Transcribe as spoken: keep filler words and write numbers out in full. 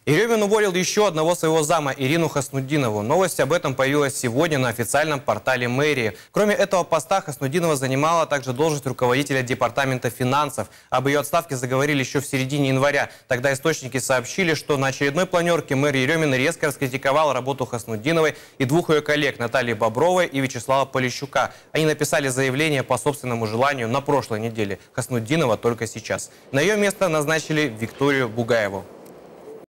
Еремин уволил еще одного своего зама, Ирину Хаснутдинову. Новость об этом появилась сегодня на официальном портале мэрии. Кроме этого поста, Хаснутдинова занимала также должность руководителя департамента финансов. Об ее отставке заговорили еще в середине января. Тогда источники сообщили, что на очередной планерке мэр Еремин резко раскритиковал работу Хаснутдиновой и двух ее коллег Натальи Бобровой и Вячеслава Полищука. Они написали заявление по собственному желанию на прошлой неделе. Хаснутдинова только сейчас. На ее место назначили Викторию Бугаеву.